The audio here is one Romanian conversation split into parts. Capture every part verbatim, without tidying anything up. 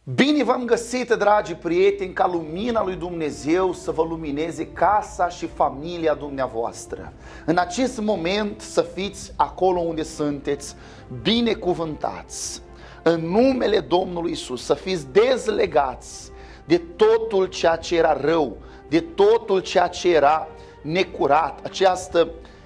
Bine v-am găsit, dragi prieteni, ca lumina lui Dumnezeu să vă lumineze casa și familia dumneavoastră. În acest moment să fiți acolo unde sunteți, binecuvântați. În numele Domnului Iisus, să fiți dezlegați de totul ceea ce era rău, de totul ceea ce era necurat, această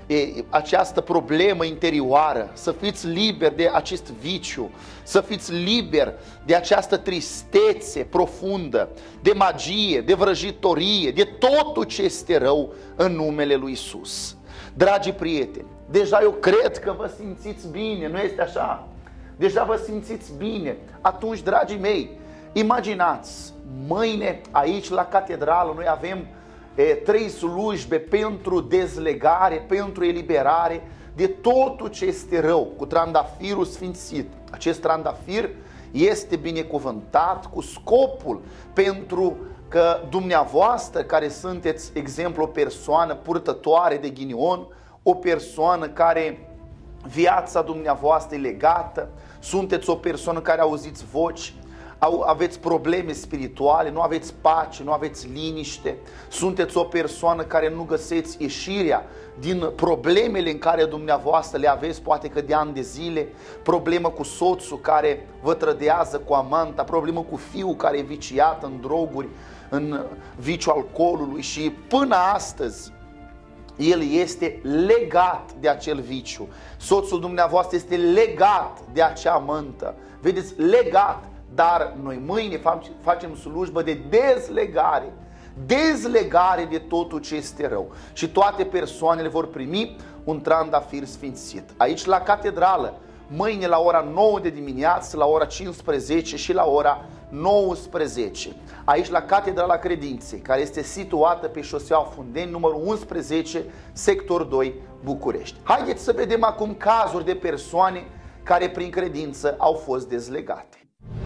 această problemă interioară, să fiți liberi de acest viciu, să fiți liberi de această tristețe profundă, de magie, de vrăjitorie, de totul ce este rău în numele lui Iisus. Dragi prieteni, deja eu cred că vă simțiți bine, nu este așa? Deja vă simțiți bine. Atunci, dragii mei, imaginați, mâine aici la catedrală noi avem E, trei slujbe pentru dezlegare, pentru eliberare de totul ce este rău, cu trandafirul sfințit. Acest trandafir este binecuvântat cu scopul pentru că dumneavoastră, care sunteți, exemplu, o persoană purtătoare de ghinion, o persoană care viața dumneavoastră e legată, sunteți o persoană care auziți voci, aveți probleme spirituale, nu aveți pace, nu aveți liniște, sunteți o persoană care nu găseți ieșirea din problemele în care dumneavoastră le aveți, poate că de ani de zile, problemă cu soțul care vă trădează cu amanta, problemă cu fiul care e viciat în droguri, în viciul alcoolului și până astăzi el este legat de acel viciu. Soțul dumneavoastră este legat de acea amantă, vedeți, legat. Dar noi mâine facem slujbă de dezlegare, dezlegare de totul ce este rău. Și toate persoanele vor primi un trandafir sfințit. Aici la catedrală, mâine la ora nouă de dimineață, la ora cincisprezece și la ora nouăsprezece. Aici la Catedrala Credinței, care este situată pe șoseaua Fundeni, numărul unsprezece, sector doi, București. Haideți să vedem acum cazuri de persoane care prin credință au fost dezlegate.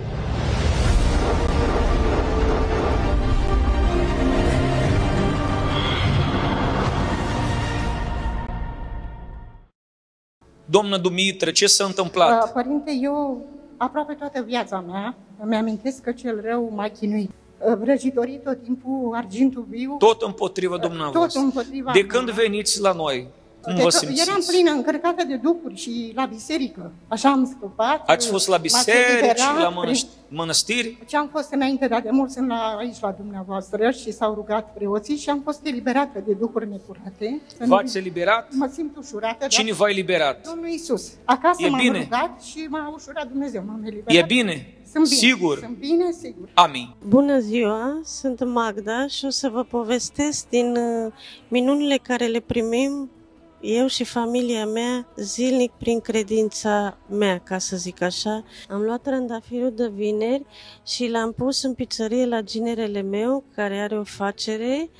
Doamnă Dumitră, ce s-a întâmplat? Părinte, eu aproape toată viața mea îmi amintesc că cel rău m-a chinuit. Vrăjitorii tot timpul, argintul viu. Tot împotriva dumneavoastră. Tot împotriva De când veniți la noi? Cum vă simțiți? Eram plină, încărcată de duhuri și la biserică. Așa am scăpat. Ați fost la biserică și la mănăstiri? Ce am fost înainte, dar de mult sunt la, aici la dumneavoastră și s-au rugat preoții și am fost eliberată de duhuri necurate. V-ați eliberat? Mă simt ușurată. Cine v-a eliberat? Domnul Iisus. Acasă m-am rugat și m-a ușurat Dumnezeu, m-am eliberat. E bine? Sunt bine. Sigur? Sunt bine, sigur. Amin. Bună ziua, sunt Magda și o să vă povestesc din minunile care le primim eu și familia mea zilnic prin credința mea, ca să zic așa. Am luat trandafirul de vineri și l-am pus în pizzerie la ginerele meu, care are o facere,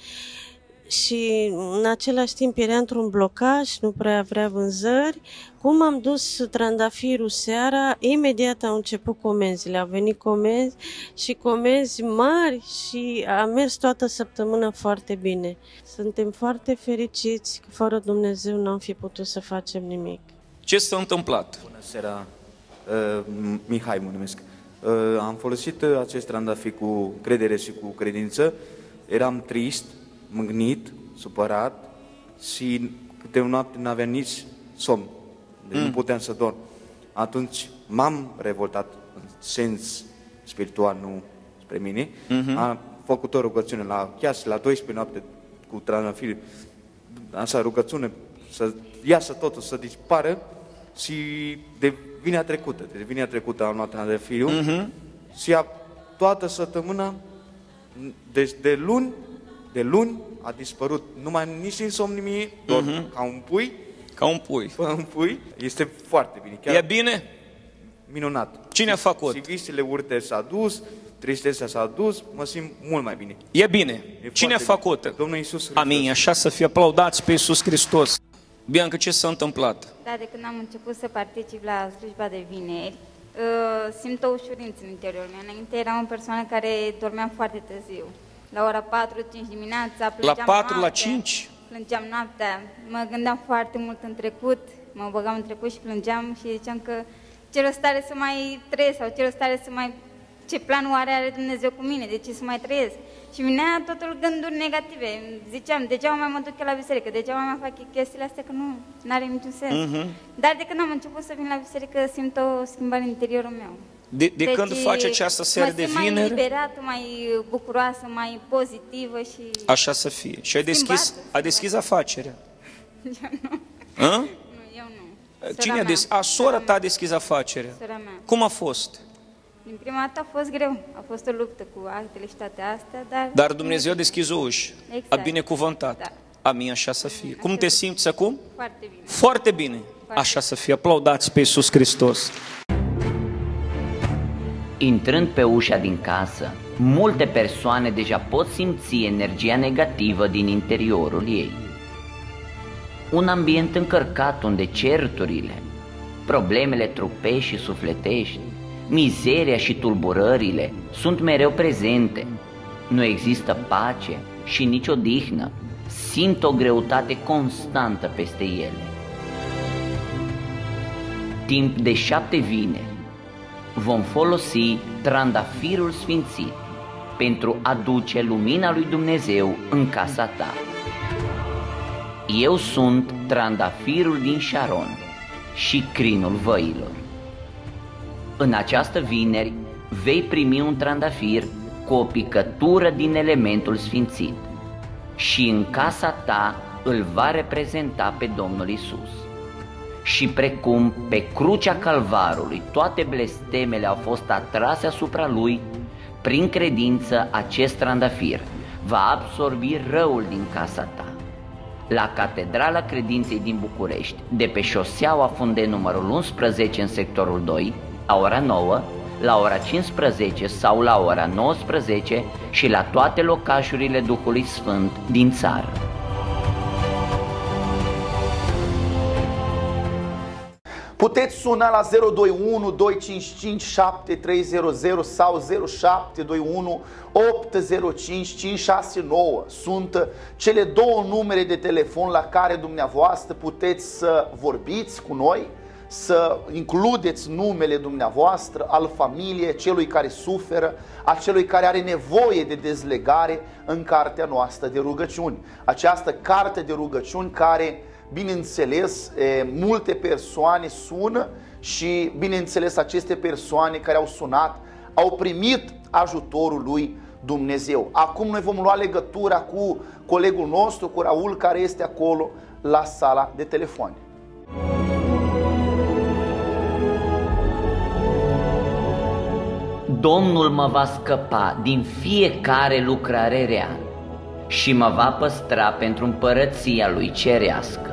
și în același timp era într-un blocaj, nu prea vrea vânzări. Cum am dus trandafirul seara, imediat au început comenzile. Au venit comenzi și comenzi mari și a mers toată săptămâna foarte bine. Suntem foarte fericiți că fără Dumnezeu n-am fi putut să facem nimic. Ce s-a întâmplat? Bună seara, uh, Mihai mă numesc. Uh, am folosit acest trandafir cu credere și cu credință. Eram trist, mâhnit, supărat și câte o noapte n-aveam nici somn. Deci mm. nu puteam să dorm. Atunci m-am revoltat în sens spiritual, nu spre mine. Mm-hmm. Am făcut o rugăciune la chiar la douăsprezece noapte cu trandafir, așa rugăciune, să iasă totul, să dispară. Și de vinerea trecută, de vinerea trecută am luat trandafirul mm-hmm. și a, toată săptămâna, deci de luni, de luni a dispărut, nu mai nici insomn nimic, doar mm-hmm. ca un pui. Ca un pui. Un pui. Este foarte bine. Chiar e bine? Minunat. Cine a făcut? Și visele urte s-a dus, tristețea s-a dus, mă simt mult mai bine. E bine. E Cine a făcut? Bine. Domnul Iisus Hristos. Amin. Așa să fie aplaudați pe Iisus Hristos. Bianca, ce s-a întâmplat? Da, de când am început să particip la slujba de vineri, simt o ușurință în interiorul meu. Înainte eram o persoană care dormea foarte târziu. La ora patru cinci dimineața, plângeam La patru, noaptea, la cinci? Plângeam noaptea, mă gândeam foarte mult în trecut, mă băgam în trecut și plângeam și ziceam că ce rost are să mai trăiesc sau ce rost are să mai ce planul are, are Dumnezeu cu mine, de ce să mai trăiesc. Și vinea totul gânduri negative. Ziceam, degeaba mai mă duc la biserică, degeaba mai fac chestiile astea, că nu are niciun sens. Mm-hmm. Dar de când am început să vin la biserică, simt o schimbare în interiorul meu. De, de deci, când faci această seară de vineri? mai liberată, mai bucuroasă, mai pozitivă și... Așa să fie. Și ai deschis, a deschis afacerea. Eu nu. A? Nu, eu nu. Sora Cine a deschis? A, sora ta a deschis afacerea. Sora mea. Cum a fost? Din prima dată a fost greu. A fost o luptă cu actele și toate astea, dar... Dar Dumnezeu a deschis o ușă. Exact. A binecuvântat. Da. Amin, așa să fie. Cum te simți acum? Foarte bine. Foarte bine. Foarte așa să fie. Aplaudați pe Iisus Hristos. Intrând pe ușa din casă, multe persoane deja pot simți energia negativă din interiorul ei. Un ambient încărcat unde certurile, problemele trupești și sufletești, mizeria și tulburările sunt mereu prezente. Nu există pace și nici odihnă. Simt o greutate constantă peste ele. Timp de șapte vineri vom folosi trandafirul sfințit pentru a duce lumina lui Dumnezeu în casa ta. Eu sunt trandafirul din Sharon și crinul văilor. În această vineri vei primi un trandafir cu o picătură din elementul sfințit și în casa ta îl va reprezenta pe Domnul Isus. Și precum pe crucea Calvarului toate blestemele au fost atrase asupra lui, prin credință acest trandafir va absorbi răul din casa ta. La Catedrala Credinței din București, de pe șoseaua Funde numărul unsprezece în sectorul doi, la ora nouă, la ora cincisprezece sau la ora nouăsprezece și la toate locașurile Duhului Sfânt din țară. Puteți suna la zero doi unu doi cinci cinci șapte trei zero zero sau zero șapte doi unu opt zero cinci cinci șase nouă. Sunt cele două numere de telefon la care dumneavoastră puteți să vorbiți cu noi, să includeți numele dumneavoastră, al familiei, celui care suferă, a celui care are nevoie de dezlegare în cartea noastră de rugăciuni. Această carte de rugăciuni care, bineînțeles, multe persoane sună și, bineînțeles, aceste persoane care au sunat au primit ajutorul lui Dumnezeu. Acum noi vom lua legătura cu colegul nostru, cu Raul, care este acolo la sala de telefoane. Domnul mă va scăpa din fiecare lucrare rea și mă va păstra pentru împărăția lui cerească.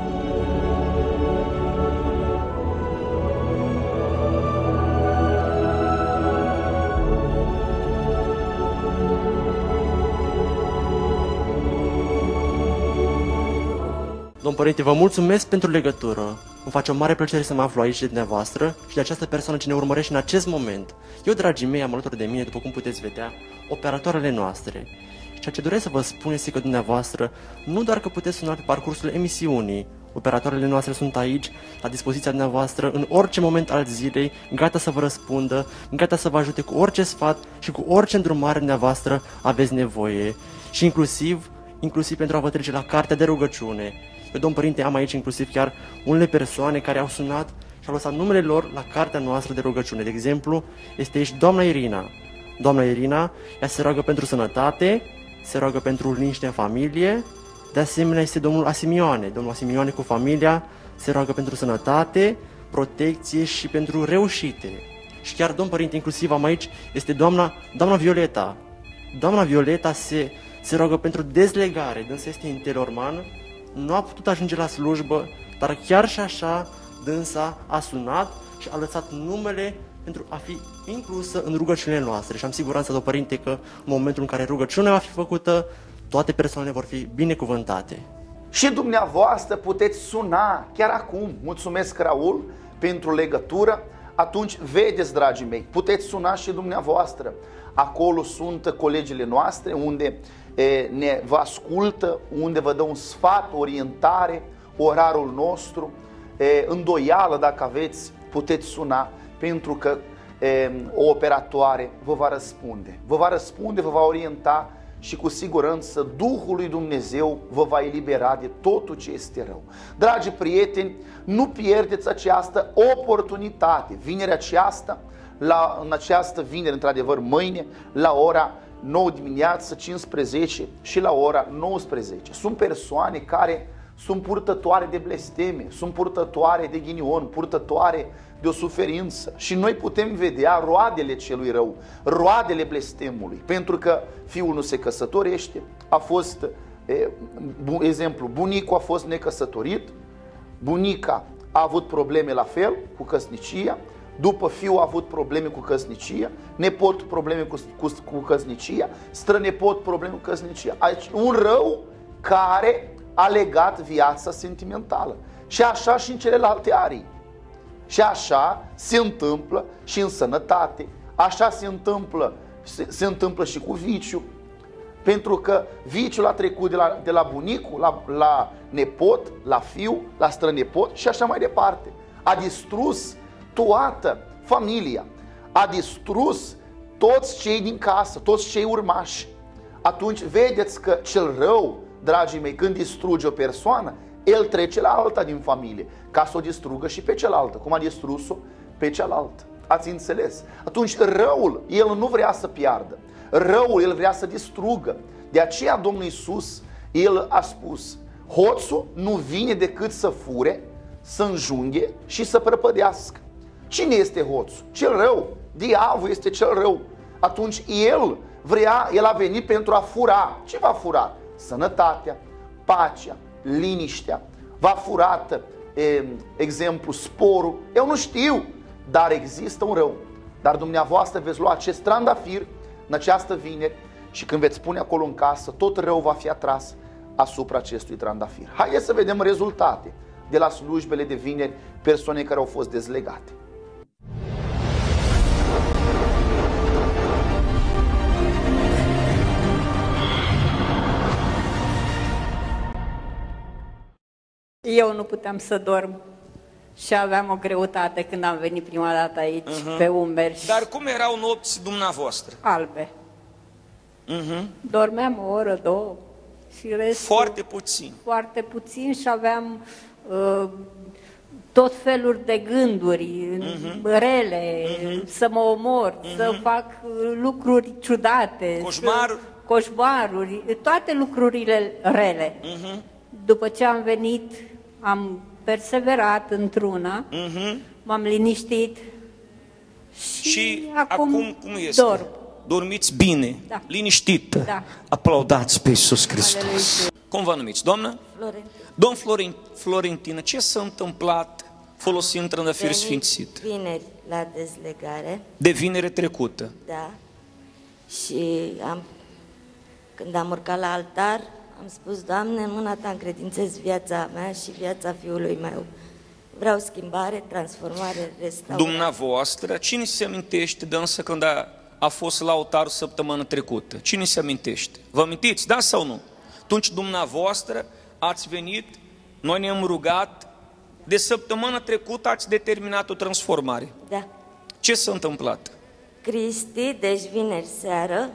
Domn Părinte, vă mulțumesc pentru legătură. Îmi face o mare plăcere să mă aflu aici de dumneavoastră și de această persoană ce ne urmărește în acest moment. Eu, dragii mei, am alături de mine, după cum puteți vedea, operatoarele noastre. Și ceea ce doresc să vă spun este că dumneavoastră, nu doar că puteți suna pe parcursul emisiunii, operatoarele noastre sunt aici, la dispoziția dumneavoastră, în orice moment al zilei, gata să vă răspundă, gata să vă ajute cu orice sfat și cu orice îndrumare dumneavoastră aveți nevoie. Și inclusiv, inclusiv pentru a vă trece la cartea de rugăciune. Eu, domn Părinte, am aici inclusiv chiar unele persoane care au sunat și au lăsat numele lor la cartea noastră de rugăciune. De exemplu, este aici doamna Irina. Doamna Irina, ea se roagă pentru sănătate, se roagă pentru liniște în familie. De asemenea, este domnul Asimioane. Domnul Asimioane cu familia se roagă pentru sănătate, protecție și pentru reușite. Și chiar, domn Părinte, inclusiv am aici, este doamna, doamna Violeta. Doamna Violeta se, se roagă pentru dezlegare. Dânsa este interorman, nu a putut ajunge la slujbă, dar chiar și așa dânsa a sunat și a lăsat numele pentru a fi inclusă în rugăciunile noastre. Și am siguranța, domn Părinte, că în momentul în care rugăciunea va fi făcută, toate persoanele vor fi binecuvântate. Și dumneavoastră puteți suna chiar acum. Mulțumesc, Raul, pentru legătură. Atunci, vedeți, dragii mei, puteți suna și dumneavoastră. Acolo sunt colegile noastre unde e, ne vă ascultă, unde vă dă un sfat, orientare, orarul nostru, e, îndoială dacă aveți, puteți suna, pentru că e, o operatoare vă va răspunde. Vă va răspunde, vă va orienta și cu siguranță Duhul lui Dumnezeu vă va elibera de totul ce este rău. Dragi prieteni, nu pierdeți această oportunitate. Vinerea aceasta, la, în această vineri, într-adevăr mâine, la ora nouă dimineață, cincisprezece și la ora nouăsprezece. Sunt persoane care sunt purtătoare de blesteme, sunt purtătoare de ghinion, purtătoare de o suferință și noi putem vedea roadele celui rău, roadele blestemului, pentru că fiul nu se căsătorește, a fost, e, bu, exemplu, bunicul a fost necăsătorit, bunica a avut probleme la fel cu căsnicia, după fiul a avut probleme cu căsnicia, nepot probleme cu, cu, cu căsnicia, strănepot probleme cu căsnicia. Aici un rău care a legat viața sentimentală. Și așa și în celelalte arii. Și așa se întâmplă și în sănătate, așa se întâmplă, se, se întâmplă și cu viciu. Pentru că viciul a trecut de la, de la bunicul, la, la nepot, la fiu, la strănepot și așa mai departe. A distrus toată familia, a distrus toți cei din casă, toți cei urmași. Atunci vedeți că cel rău, dragii mei, când distruge o persoană, el trece la alta din familie, ca să o distrugă și pe cealaltă, cum a distrus-o pe cealaltă. Ați înțeles? Atunci răul, el nu vrea să piardă. Răul, el vrea să distrugă. De aceea Domnul Iisus, el a spus, hoțul nu vine decât să fure, să înjunghe și să prăpădească. Cine este hoțul? Cel rău. Diavolul este cel rău. Atunci el vrea, el a venit pentru a fura. Ce va fura? Sănătatea, pacea, liniștea. Va furat, e, exemplu, sporul. Eu nu știu, dar există un rău. Dar dumneavoastră veți lua acest trandafir în această vineri și când veți pune acolo în casă, tot rău va fi atras asupra acestui trandafir. Haideți să vedem rezultate de la slujbele de vineri, persoane care au fost dezlegate. Eu nu puteam să dorm și aveam o greutate când am venit prima dată aici, uh-huh. pe umeri. Dar cum erau nopți dumneavoastră? Albe. Uh-huh. Dormeam o oră, două și restul... Foarte puțin. Foarte puțin și aveam uh, tot felul de gânduri, uh-huh. rele, uh-huh. să mă omor, uh-huh. să fac lucruri ciudate, coșmaruri, să, coșmaruri, toate lucrurile rele. Uh-huh. După ce am venit, am perseverat într-una, uh-huh. m-am liniștit și, și acum, acum cum este? Dorm. Dormiți bine, da. Liniștită. Da. Aplaudați pe Iisus Hristos. Aleluia. Cum vă numiți, doamnă? Florentina. Domn Florin, Florentina, ce s-a întâmplat folosind trandafir sfințit? Vineri la dezlegare. De vinere trecută. Da. Și am, când am urcat la altar, am spus, Doamne, în mâna Ta încredințez viața mea și viața fiului meu. Vreau schimbare, transformare, restaurare. Dumneavoastră, cine se amintește de însă când a, a fost la altarul săptămână trecută? Cine se amintește? Vă amintiți, da sau nu? Atunci dumneavoastră ați venit, noi ne-am rugat, de săptămână trecută ați determinat o transformare. Da. Ce s-a întâmplat? Cristi, deci vineri seară,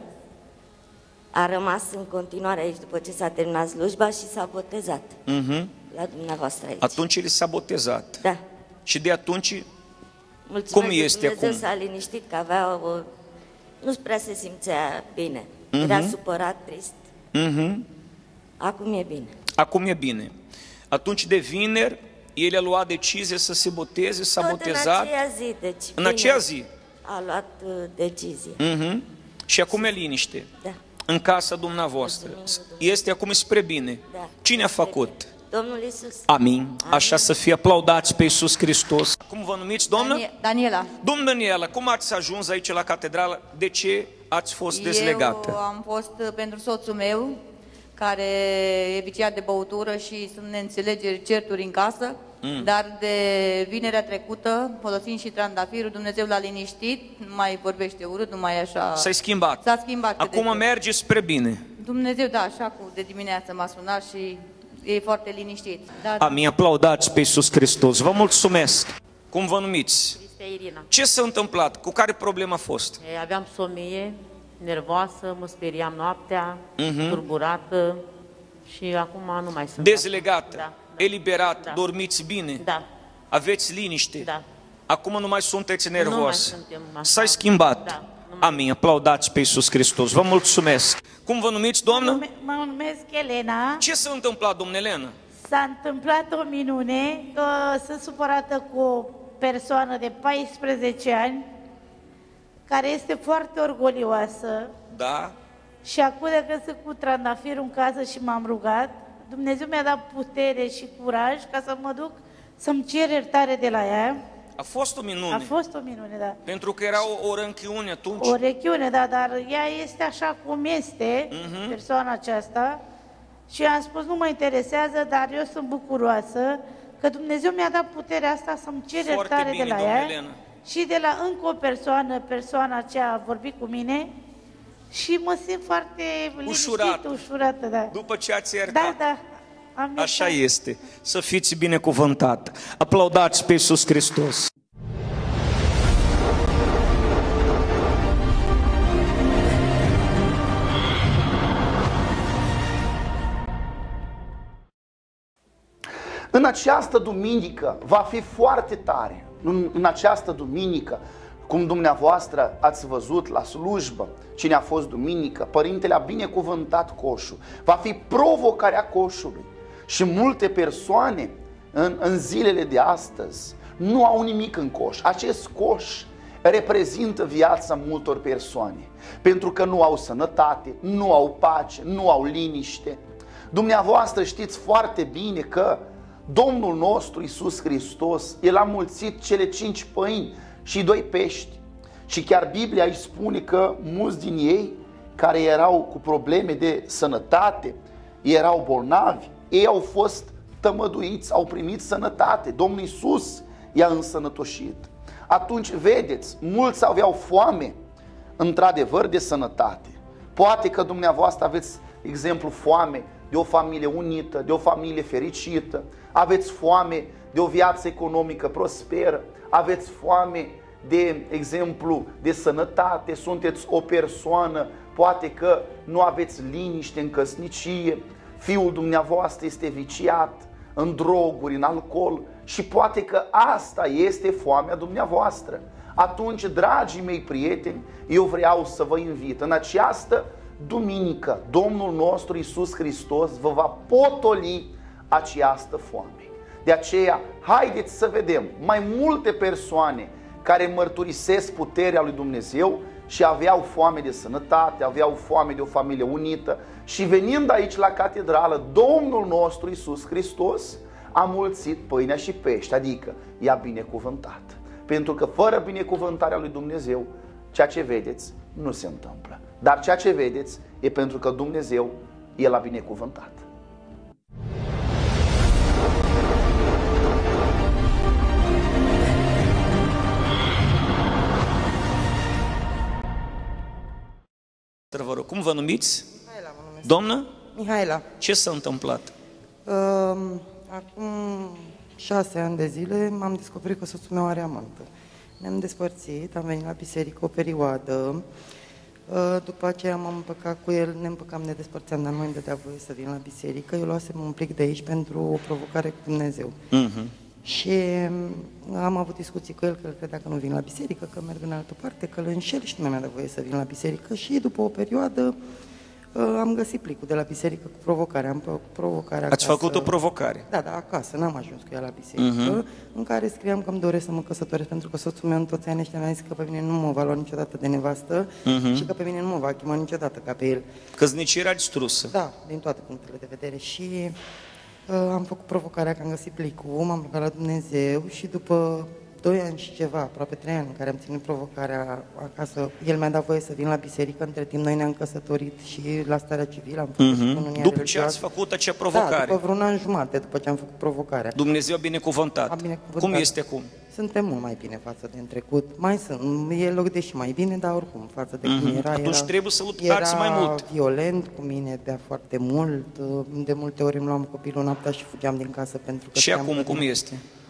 a rămas în continuare aici după ce s-a terminat slujba și s-a botezat uh-huh. la dumneavoastră aici. Atunci el s-a botezat. Da. Și de atunci, mulțumesc, cum este Dumnezeu acum? S-a liniștit că avea o... nu prea se simțea bine. Uh-huh. Era supărat, trist. Uh-huh. Acum e bine. Acum e bine. Atunci de vineri, el a luat decizie să se boteze, s-a botezat. în aceea zi. Deci, în aceea zi. A luat uh, decizie. Uh-huh. Și acum e liniște. Da. În casa dumneavoastră. Este acum spre bine. Da. Cine a făcut? Domnul Iisus. Amin. Amin. Așa să fie, aplaudați pe Iisus Hristos. Cum vă numiți, doamnă? Daniela. Domn Daniela, cum ați ajuns aici la catedrală? De ce ați fost dezlegată? Eu am fost pentru soțul meu, care e viciat de băutură și sunt neînțelegeri, certuri în casă. Mm. Dar de vinerea trecută, folosind și trandafirul, Dumnezeu l-a liniștit, nu mai vorbește urât, nu mai e așa... S-a schimbat. S-a schimbat. Acum merge spre bine. Dumnezeu, da, așa cu de dimineață m-a sunat și e foarte liniștit. Da, Amin, aplaudați pe Iisus Hristos. Vă mulțumesc. Cum vă numiți? Pe Irina. Ce s-a întâmplat? Cu care problemă a fost? E, aveam somnie, nervoasă, mă speriam noaptea, Mhm. turburată și acum nu mai sunt. Dezlegată, Da, eliberat, da. dormiți bine, Da. aveți liniște. Da. Acum nu mai sunteți Nu mai nervos. suntem așa. S-a schimbat. Da. Amin. Aplaudați pe Iisus Hristos. Vă mulțumesc. Cum vă numiți, doamnă? Mă numesc Elena. Ce s-a întâmplat, domnule Elena? S-a întâmplat o minune, că sunt supărată cu o persoană de paisprezece ani, care este foarte orgolioasă Da? și acum de când sunt cu trandafirul în casă și m-am rugat, Dumnezeu mi-a dat putere și curaj ca să mă duc să-mi cer iertare de la ea. A fost o minune. A fost o minune, da. Pentru că era o, o rănchiune atunci. O rechiune, da, dar ea este așa cum este, Mhm. persoana aceasta, și am spus, nu mă interesează, dar eu sunt bucuroasă că Dumnezeu mi-a dat puterea asta să-mi cer Foarte iertare bine, de la doamnă ea. Elena. Și de la încă o persoană, persoana aceea a vorbit cu mine și mă simt foarte Ușurată. liniștită, ușurată, da. După ce ați iertat. Da, da. Am Așa iertat. este. Să fiți binecuvântat. Aplaudați pe Iisus Hristos. În această duminică va fi foarte tare. În, în această duminică, cum dumneavoastră ați văzut la slujbă, cine a fost duminică, Părintele a binecuvântat coșul. Va fi provocarea coșului. Și multe persoane în, în zilele de astăzi nu au nimic în coș. Acest coș reprezintă viața multor persoane. Pentru că nu au sănătate, nu au pace, nu au liniște. Dumneavoastră știți foarte bine că Domnul nostru Iisus Hristos, El a mulțit cele cinci pâini și doi pești. Și chiar Biblia îi spune că mulți din ei care erau cu probleme de sănătate, erau bolnavi, ei au fost tămăduiți, au primit sănătate. Domnul Iisus i-a însănătoșit. Atunci, vedeți, mulți aveau foame, într-adevăr, de sănătate. Poate că dumneavoastră aveți, exemplu, foame de o familie unită, de o familie fericită, aveți foame de o viață economică prosperă, aveți foame de exemplu de sănătate, sunteți o persoană, poate că nu aveți liniște în căsnicie, fiul dumneavoastră este viciat în droguri, în alcool și poate că asta este foamea dumneavoastră. Atunci, dragii mei prieteni, eu vreau să vă invit în această duminică, Domnul nostru Iisus Hristos vă va potoli această foame. De aceea, haideți să vedem mai multe persoane care mărturisesc puterea lui Dumnezeu și aveau foame de sănătate, aveau foame de o familie unită și venind aici la catedrală, Domnul nostru Iisus Hristos a mulțit pâinea și pește, adică i-a binecuvântat. Pentru că fără binecuvântarea lui Dumnezeu, ceea ce vedeți nu se întâmplă. Dar ceea ce vedeți e pentru că Dumnezeu El a binecuvântat. Vă rog, cum vă numiți? Mihaela mă numesc. Doamnă? Mihaela. Ce s-a întâmplat? Uh, acum șase ani de zile m-am descoperit că soțul meu are amantă. Ne-am despărțit, am venit la biserică o perioadă. Uh, după aceea m-am împăcat cu el, ne împăcam, ne despărțeam, dar nu îmi dădea voie să vin la biserică. Eu luasem un plic de aici pentru o provocare cu Dumnezeu. Uh-huh. Și am avut discuții cu el că el credea că nu vin la biserică, că merg în altă parte, că îl înșel și nu mi-a dat voie să vin la biserică. Și după o perioadă am găsit plicul de la biserică cu provocarea. Am provocarea Ați acasă. făcut o provocare? Da, da, acasă, n-am ajuns cu ea la biserică, uh-huh. în care scriam că îmi doresc să mă căsătoresc, pentru că soțul meu în toți anii ăștia mi-a zis că pe mine nu mă va lua niciodată de nevastă uh-huh. și că pe mine nu mă va chema niciodată ca pe el. Căsnicia era distrusă. Da, din toate punctele de vedere. Și uh, am făcut provocarea că am găsit plicul, m-am rugat la Dumnezeu și după doi ani și ceva, aproape trei ani în care am ținut provocarea acasă, el mi-a dat voie să vin la biserică, între timp noi ne-am căsătorit și la starea civilă am făcut uh-huh. și cununia După religioasă. ce ați făcut acea provocare? Da, după vreun an jumate, după ce am făcut provocarea. Dumnezeu a binecuvântat. A binecuvântat. Cum este acum? Suntem mult mai bine față de în trecut. Mai sunt, e loc de și mai bine, dar oricum, față de cum uh-huh. era, Atunci era, trebuie să luptați era mai mult. violent cu mine, bea foarte mult. De multe ori îmi luam copilul noaptea și fugeam din casă pentru că... Și acum cum este?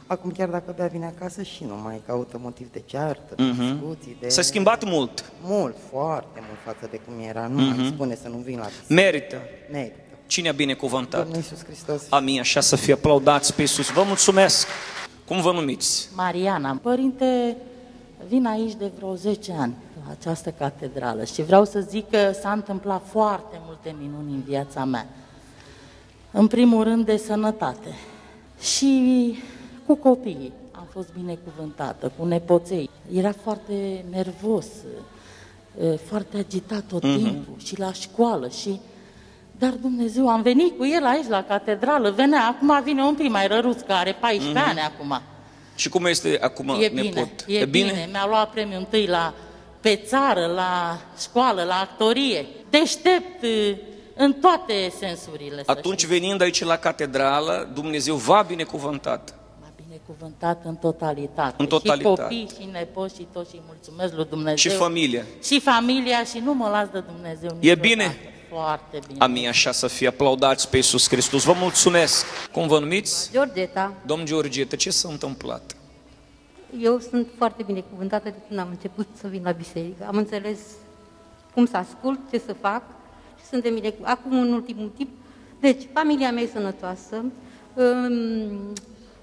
Acum chiar dacă bea vine acasă și nu mai caută motiv de ceartă, de Mhm. discuții, de... S-a schimbat mult. Mult, foarte mult față de cum era. Nu Mhm. mai spune să nu vin la biserică. Merită. Merită. Cine a binecuvântat? Domnul Iisus Hristos. Amin, așa să fie, aplaudați pe Iisus. Vă mulțumesc. Cum vă numiți? Mariana, părinte, vin aici de vreo zece ani la această catedrală și vreau să zic că s-a întâmplat foarte multe minuni în viața mea. În primul rând de sănătate și cu copiii am fost binecuvântată, cu nepoței. Era foarte nervos, foarte agitat tot Mhm. timpul și la școală și... Dar Dumnezeu, am venit cu el aici la catedrală, venea, acum vine un pic mai răruț, care are paisprezece Mhm. ani acum. Și cum este acum E bine, nepot? e bine. Mi-a luat premiul întâi la, pe țară, la școală, la actorie. Deștept în toate sensurile. să Atunci, știți. venind aici la catedrală, Dumnezeu v-a binecuvântat. M-a binecuvântat în totalitate. În totalitate. Și copii, și nepoți, și toți, și mulțumesc lui Dumnezeu. Și familie. Și familia, și nu mă las de Dumnezeu E niciodată. bine? Foarte bine. Amin, așa să fie, aplaudați pe Iisus Hristos. Vă mulțumesc. Cum vă numiți? Georgeta, Domn Georgeta, ce s-a întâmplat? eu sunt foarte binecuvântată de când am început să vin la biserică. Am înțeles cum să ascult, ce să fac și suntem binecuvântați. Acum, în ultimul timp, deci, familia mea e sănătoasă, um,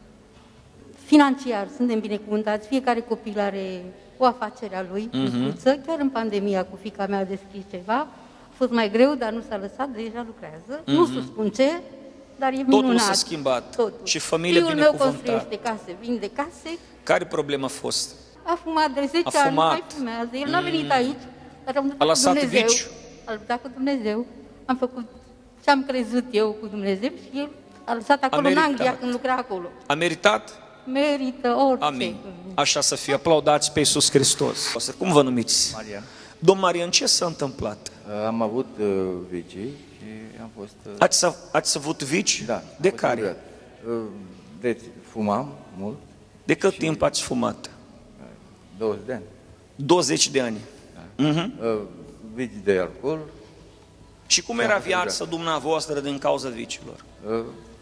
financiar suntem binecuvântați, fiecare copil are o afacere a lui, Mhm. micuță, chiar în pandemia cu fiica mea a deschis ceva, a fost mai greu, dar nu s-a lăsat, deja lucrează, nu Mhm. știu spun ce, dar e Totul minunat. s-a schimbat. Totul. Și familie Fiul meu binecuvântată. construiește case, vinde case, Care problema a fost? a fumat de zece A ani, nu mai fumat. fumează. El n-a venit Mm. aici, dar am luptat A lăsat cu Dumnezeu. viciu. A luptat cu Dumnezeu. Am făcut ce am crezut eu cu Dumnezeu și el a lăsat acolo în meritat. Anglia când lucra acolo. A meritat? Merită orice. Amin. Așa să fie, aplaudați pe Iisus Hristos. Cum vă numiți? Marian. Domn Marian, ce s-a întâmplat? Am avut uh, vicii și am fost... Uh, Ați, ați avut vici? Da. De am fost care? livrat. Uh, deci, fumam mult. De cât și... timp ați fumat? douăzeci de ani. douăzeci de ani. Da. Mhm. Uh, vici de alcool. Și cum era viața dumneavoastră din cauza vicilor? Uh,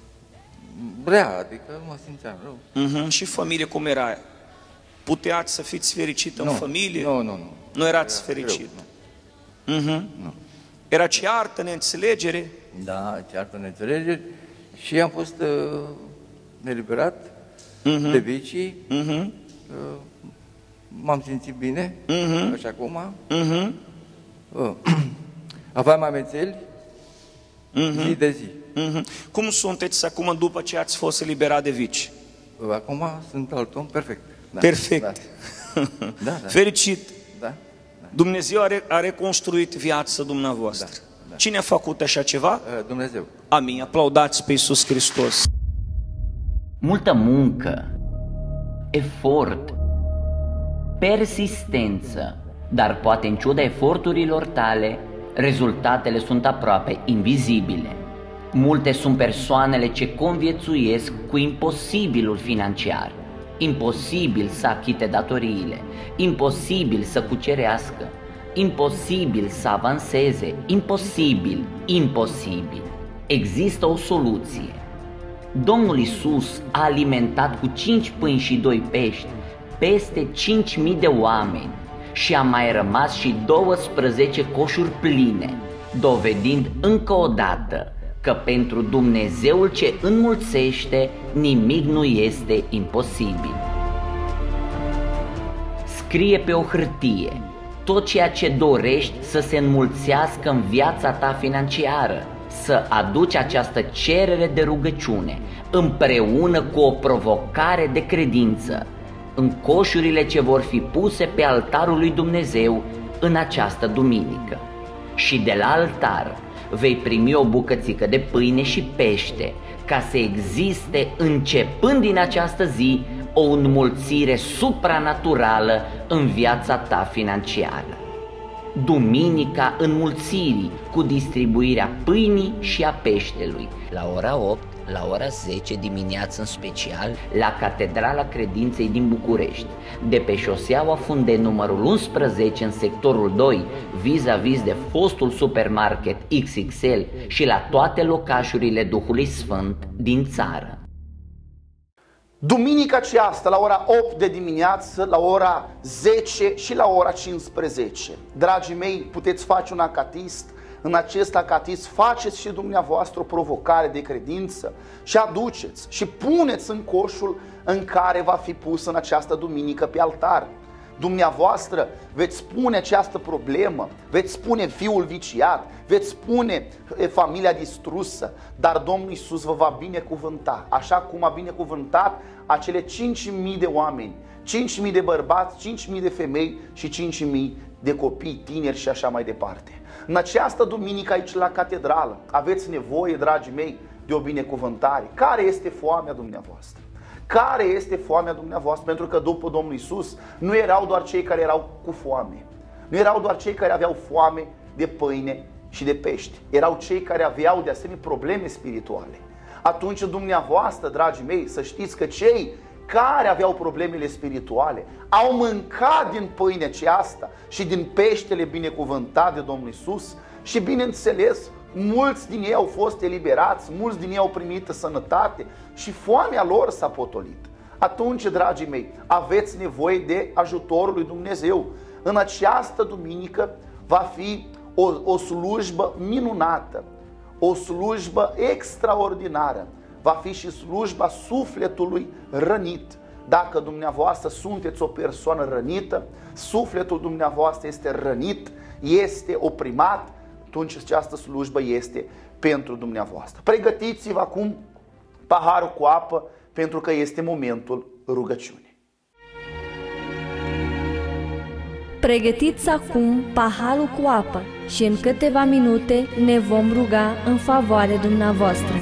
rea, adică mă simțeam rău. Mhm. Și familie cum era? Puteați să fiți fericit în Nu. familie? Nu, nu, nu. Nu erați Era fericit? greu, Mhm. Nu. Era ceartă, neînțelegere? Da, ceartă neînțelegeri. Și am fost uh, eliberat Mhm. de vicii. Mhm. Uh, m-am simțit bine, Mhm. așa acum. Mhm. Uh, aveam amețeli Mhm. zi de zi. Mhm. Cum sunteți acum după ce ați fost eliberat de vici? Uh, Acum sunt alt om perfect. Da. Perfect. Da. Da, da. Fericit. Da. Dumnezeu a, re- a reconstruit viața dumneavoastră. Da, da. Cine a făcut așa ceva? Uh, Dumnezeu. Amin. Aplaudați pe Iisus Hristos. Multă muncă, efort, persistență, dar poate în ciuda eforturilor tale, rezultatele sunt aproape invizibile. Multe sunt persoanele ce conviețuiesc cu imposibilul financiar, imposibil să achite datoriile, imposibil să cucerească, imposibil să avanseze, imposibil, imposibil. Există o soluție. Domnul Iisus a alimentat cu cinci pâini și doi pești peste cinci mii de oameni și a mai rămas și douăsprezece coșuri pline, dovedind încă o dată că pentru Dumnezeul ce înmulțește nimic nu este imposibil. Scrie pe o hârtie tot ceea ce dorești să se înmulțească în viața ta financiară, să aduci această cerere de rugăciune împreună cu o provocare de credință în coșurile ce vor fi puse pe altarul lui Dumnezeu în această duminică. Și de la altar vei primi o bucățică de pâine și pește, ca să existe, începând din această zi, o înmulțire supranaturală în viața ta financiară. Duminica Înmulțirii, cu distribuirea pâinii și a peștelui, la ora opt, la ora zece dimineață în special, la Catedrala Credinței din București, de pe șoseaua Fundeni numărul unsprezece în sectorul doi, vis-a-vis de fostul supermarket X X L și la toate locașurile Duhului Sfânt din țară. Duminica aceasta, la ora opt de dimineață, la ora zece și la ora cincisprezece. Dragii mei, puteți face un acatist. În acest acatist faceți și dumneavoastră o provocare de credință și aduceți și puneți în coșul în care va fi pus în această duminică pe altar. Dumneavoastră veți spune această problemă, veți spune fiul viciat, veți spune familia distrusă, dar Domnul Iisus vă va binecuvânta, așa cum a binecuvântat acele cinci mii de oameni, cinci mii de bărbați, cinci mii de femei și cinci mii de copii, tineri și așa mai departe. În această duminică aici la catedrală aveți nevoie, dragii mei, de o binecuvântare. Care este foamea dumneavoastră? Care este foamea dumneavoastră? Pentru că după Domnul Iisus nu erau doar cei care erau cu foame. Nu erau doar cei care aveau foame de pâine și de pești. Erau cei care aveau de asemenea probleme spirituale. Atunci dumneavoastră, dragii mei, să știți că cei care aveau problemele spirituale au mâncat din pâinea aceasta și din peștele binecuvântat de Domnul Iisus și, bineînțeles, mulți din ei au fost eliberați, mulți din ei au primit sănătate și foamea lor s-a potolit. Atunci, dragii mei, aveți nevoie de ajutorul lui Dumnezeu. În această duminică va fi o, o slujbă minunată, o slujbă extraordinară. Va fi și slujba sufletului rănit. Dacă dumneavoastră sunteți o persoană rănită, sufletul dumneavoastră este rănit, este oprimat, atunci această slujbă este pentru dumneavoastră. Pregătiți-vă acum paharul cu apă, pentru că este momentul rugăciunii. Pregătiți acum paharul cu apă și în câteva minute ne vom ruga în favoarea dumneavoastră.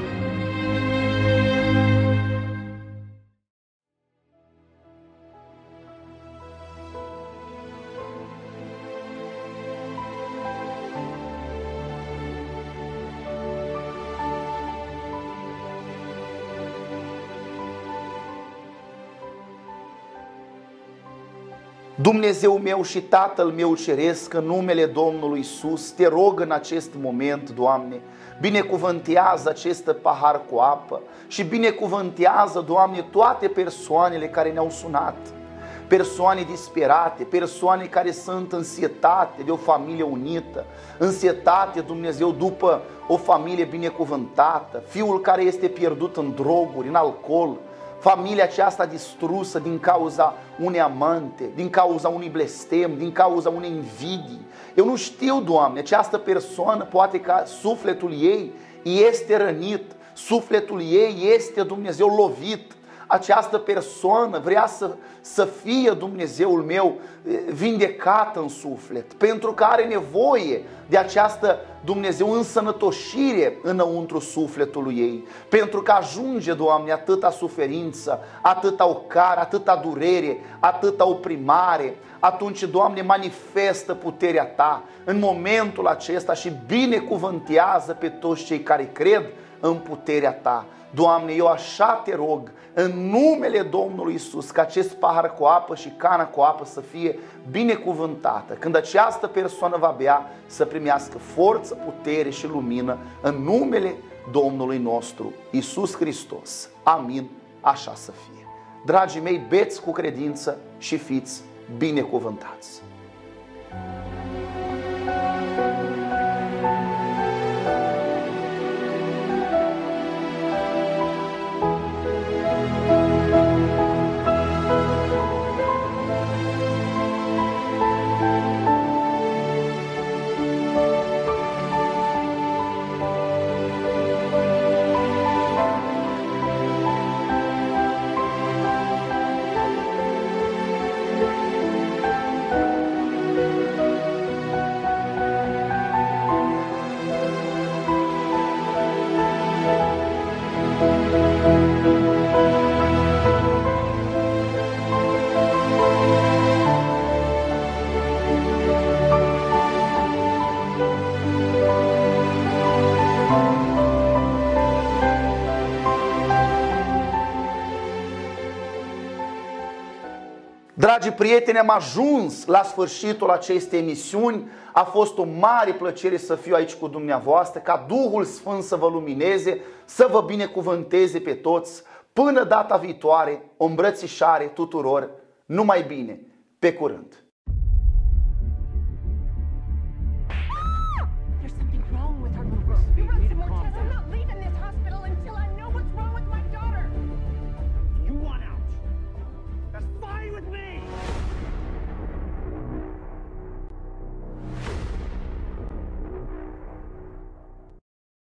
Dumnezeu meu și Tatăl meu ceresc, în numele Domnului Iisus, te rog în acest moment, Doamne, binecuvântează acest pahar cu apă și binecuvântează, Doamne, toate persoanele care ne-au sunat, persoane disperate, persoane care sunt în sietate de o familie unită, în sietate, Dumnezeu, după o familie binecuvântată, fiul care este pierdut în droguri, în alcool, familia aceasta distrusă din cauza unei amante, din cauza unui blestem, din cauza unei invidii. Eu nu știu, Doamne, această persoană poate că sufletul ei este rănit, sufletul ei este, Dumnezeu, lovit. Această persoană vrea să, să fie, Dumnezeul meu, vindecată în suflet, pentru că are nevoie de această, Dumnezeu, însănătoșire înăuntru sufletului ei, pentru că ajunge, Doamne, atâta suferință, atâta ocar, atâta durere, atâta oprimare. Atunci, Doamne, manifestă puterea Ta în momentul acesta și binecuvântează pe toți cei care cred în puterea Ta. Doamne, eu așa te rog, în numele Domnului Iisus, ca acest pahar cu apă și cana cu apă să fie binecuvântată. Când această persoană va bea, să primească forță, putere și lumină în numele Domnului nostru, Iisus Hristos. Amin, așa să fie. Dragii mei, beți cu credință și fiți binecuvântați. Dragi prieteni, am ajuns la sfârșitul acestei emisiuni. A fost o mare plăcere să fiu aici cu dumneavoastră, ca Duhul Sfânt să vă lumineze, să vă binecuvânteze pe toți Până data viitoare, o îmbrățișare tuturor, numai bine, pe curând! There's something wrong with our little girl. I'm not leaving this.